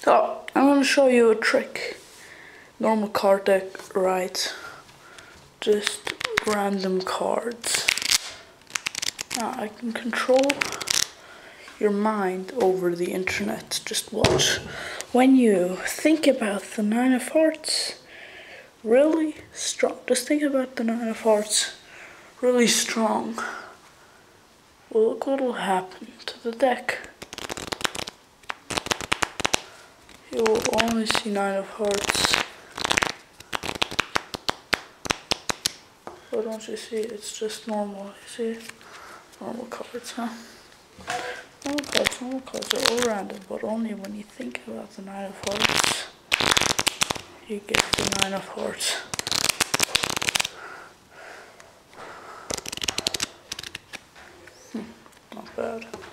So, I'm going to show you a trick. Normal card deck, right? Just random cards. Now, I can control your mind over the internet. Just watch. When you think about the Nine of Hearts, really strong. Just think about the Nine of Hearts, really strong. Well, look what will happen to the deck. You will only see Nine of Hearts. But don't you see, it's just normal, you see? Normal cards, huh? Normal cards are all random, but only when you think about the Nine of Hearts, you get the Nine of Hearts. Not bad.